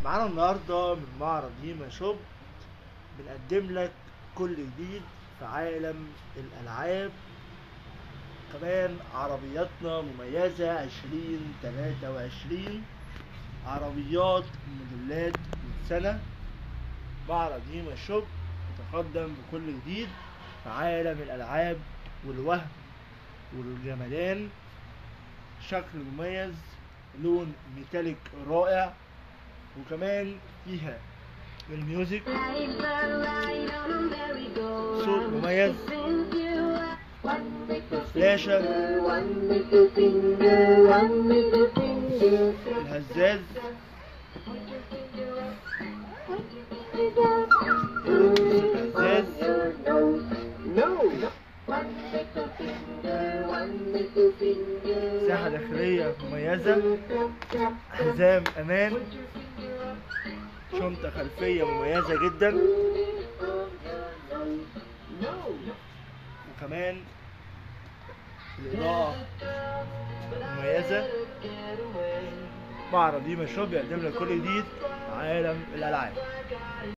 معانا النهارده من معرض هيما شوب، بنقدم لك كل جديد في عالم الألعاب. كمان عربياتنا مميزة 2023، عربيات موديلات من سنة. معرض هيما شوب يتقدم بكل جديد في عالم الألعاب والوهم والجمدان. شكل مميز، لون ميتاليك رائع، وكمان فيها الميوزك، صوت مميز، فلاشة، الهزاز، مساحة داخلية مميزة، حزام أمان، شنطة خلفية مميزة جدا، وكمان الإضاءة مميزة. معرض هيما شوب بيقدم لك كل جديد في عالم الألعاب.